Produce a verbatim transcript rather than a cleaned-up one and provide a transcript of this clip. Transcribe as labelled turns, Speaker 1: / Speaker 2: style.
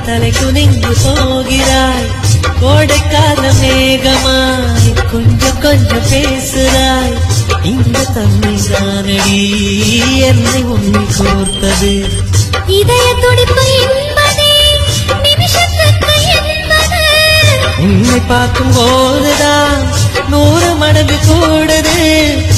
Speaker 1: தலை குனிந்து போகிறாய் கோடைக்கால மேகமாய் கொஞ்சம் கொஞ்சம் பேசுறாய் இந்த தண்ணீர் தானடி என்னை உன்னை கோர்த்தது
Speaker 2: இதய துடிப்பு என்பதே நிமிஷத்துக்கு என்பது
Speaker 1: உன்னை பார்க்கும் போதுதான் நூறு மடங்கு கூடுது